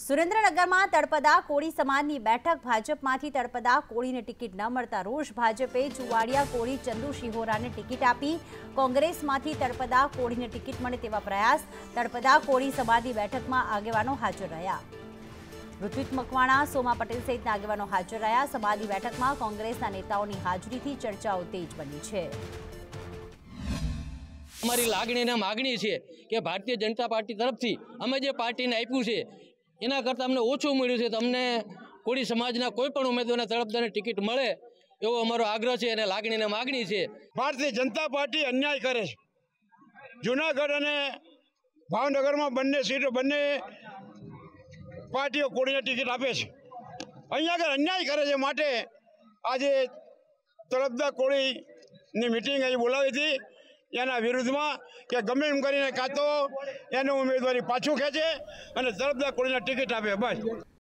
સુરેન્દ્રનગરમાં તળપદા કોળી સમાજની બેઠક ભાજપમાંથી તળપદા કોળીને ટિકિટ ન મળતા રોષ ભાજપે ચુવાડિયા કોળી ચંદુ શિહોરાને ટિકિટ આપી કોંગ્રેસમાંથી તળપદા કોળીને ટિકિટ મળે તેવા પ્રયાસ તળપદા કોળી સમાજની બેઠકમાં આગેવાનો હાજર રહ્યા ઋત્વિક મકવાણા સોમા પટેલ સહિતના આગેવાનો હાજર રહ્યા સમાજની બેઠકમાં કોંગ્રેસના નેતાઓની હાજરીથી ચર્ચાઓ તેજ બની છે અમારી લાગણી અને માગણી છે કે ભારતીય જનતા પાર્ટી તરફથી અમે જે પાર્ટીને આપ્યું છે એના કરતાં અમને ઓછું મળ્યું છે તો અમને કોળી સમાજના કોઈ પણ ઉમેદવારને તરફદારની ટિકિટ મળે એવો અમારો આગ્રહ છે અને લાગણી અને માગણી છે। ભારતીય જનતા પાર્ટી અન્યાય કરે છે। જૂનાગઢ અને ભાવનગરમાં બંને પાર્ટીઓ કોળીને ટિકિટ આપે છે। અહીંયા આગળ અન્યાય કરે છે માટે આજે તળપદા કોળીની મિટિંગ અહીં બોલાવી હતી એના વિરુદ્ધમાં કે ગમે એમ કરીને કાં તો એનું ઉમેદવારી પાછું ખેંચે અને તળપદા કોળીને ટિકિટ આપે બસ।